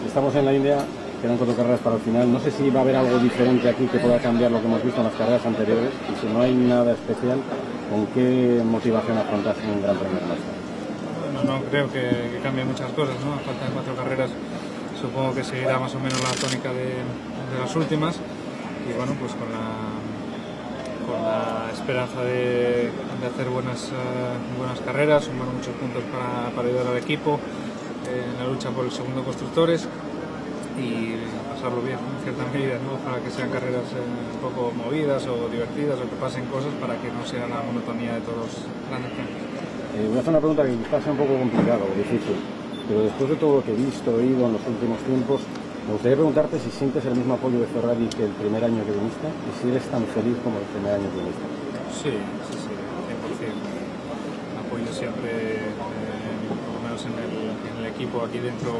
Estamos en la India, quedan 4 carreras para el final. No sé si va a haber algo diferente aquí que pueda cambiar lo que hemos visto en las carreras anteriores. Y si no hay nada especial, ¿con qué motivación afrontas un Gran Premio de Málaga? Bueno, no creo que cambie muchas cosas, ¿no? A falta de 4 carreras, supongo que seguirá más o menos la tónica de las últimas. Y bueno, pues con la esperanza de hacer buenas carreras, sumar muchos puntos para ayudar al equipo en la lucha por el segundo constructores y pasarlo bien, ¿no? En cierta medida, ¿no? Para que sean carreras un poco movidas o divertidas o que pasen cosas para que no sea la monotonía de todos los grandes premios. Voy a hacer una pregunta que quizás sea un poco complicada o difícil, pero después de todo lo que he visto, oído en los últimos tiempos, me gustaría preguntarte si sientes el mismo apoyo de Ferrari que el primer año que viniste y si eres tan feliz como el primer año que viniste. Sí, 100%. Apoyo siempre, por lo menos en el equipo aquí dentro,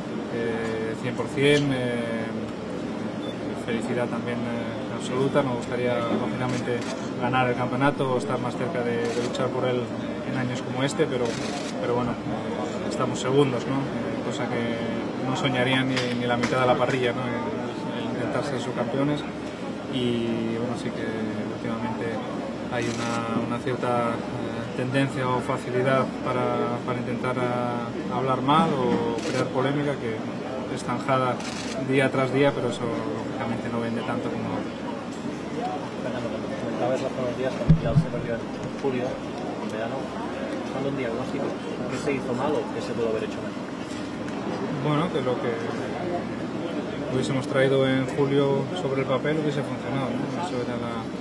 100%. Felicidad también absoluta. Me gustaría, lógicamente, ganar el campeonato o estar más cerca de luchar por él en años como este, pero bueno, estamos segundos, ¿no? Cosa que no soñarían ni la mitad de la parrilla, ¿no? El intentar ser subcampeones. Y bueno, sí que últimamente hay una cierta tendencia o facilidad para intentar hablar mal o crear polémica que es zanjada día tras día, pero eso lógicamente no vende tanto como ahora. Fernando, cuando comentabas hace unos días que el Mundial se perdió en julio, en verano, buscando un diagnóstico, ¿qué se hizo mal o qué se pudo haber hecho mejor? Bueno, que lo que hubiésemos traído en julio sobre el papel hubiese funcionado, ¿no? Eso era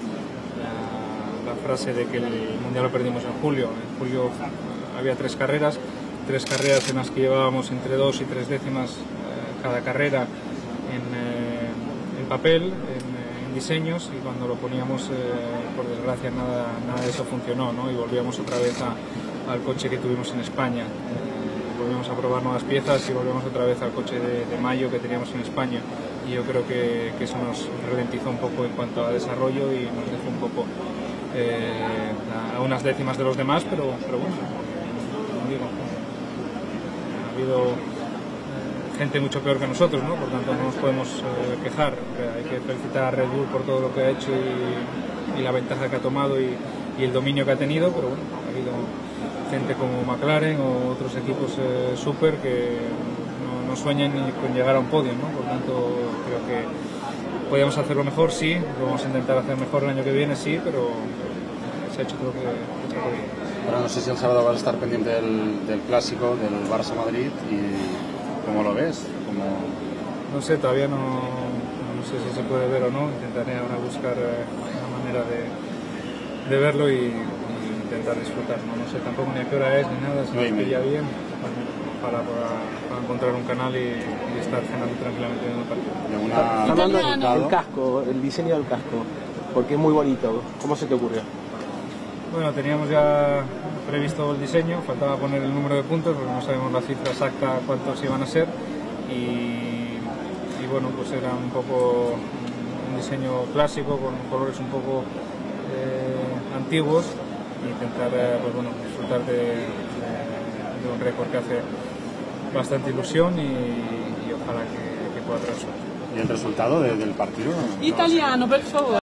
la frase de que el Mundial lo perdimos en julio. En julio había 3 carreras en las que llevábamos entre 2 y 3 décimas cada carrera en papel, en diseños, y cuando lo poníamos, por desgracia, nada de eso funcionó, ¿no? Y volvíamos otra vez al coche que tuvimos en España. Volvemos a probar nuevas piezas y volvemos otra vez al coche de mayo que teníamos en España, y yo creo que eso nos ralentizó un poco en cuanto a desarrollo y nos dejó un poco a unas décimas de los demás, pero bueno, como digo, ha habido gente mucho peor que nosotros, ¿no? Por tanto no nos podemos quejar. Hay que felicitar a Red Bull por todo lo que ha hecho y la ventaja que ha tomado y el dominio que ha tenido, pero bueno, ha habido gente como McLaren o otros equipos super que no sueñan ni con llegar a un podio, ¿no? Por tanto, creo que podíamos hacerlo mejor, sí, lo vamos a intentar hacer mejor el año que viene, sí, pero se ha hecho todo lo que se ha podido. Ahora no sé si el sábado vas a estar pendiente del clásico, del Barça-Madrid, y ¿cómo lo ves? No sé, todavía no sé si se puede ver o no. Intentaré ahora buscar una manera de verlo y intentar disfrutar. No sé tampoco ni a qué hora es ni nada, si me pilla bien, para encontrar un canal y estar cenando tranquilamente en el partido. Hablando del casco, el diseño del casco, porque es muy bonito, ¿cómo se te ocurrió? Bueno, teníamos ya previsto el diseño, faltaba poner el número de puntos porque no sabemos la cifra exacta cuántos iban a ser, y bueno, pues era un poco un diseño clásico con colores un poco antiguos, e intentar pues bueno, disfrutar de un récord que hace bastante ilusión y ojalá que pueda traer suerte. ¿Y el resultado del partido? Italiano, per favore.